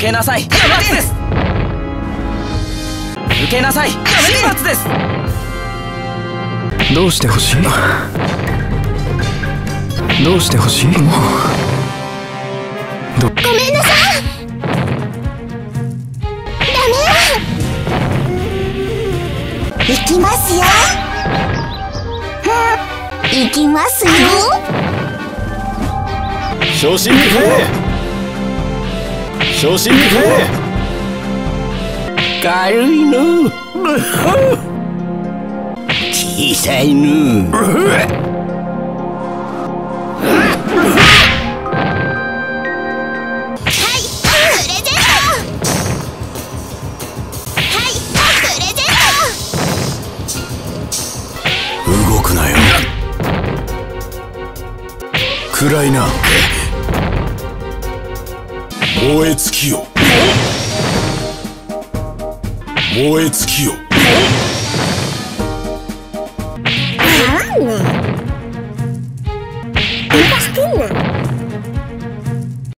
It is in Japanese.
けなさい。刑罰です。受けなさい。刑罰です。 どうしてほしい？どうしてほしい？もうごめんなさい。ダメ。行きますよ。行きますよ。 初心に帰れ。初心に帰れ。軽いの。小さいの。動くなよ。暗いな。燃え尽きよ。燃え尽きよ。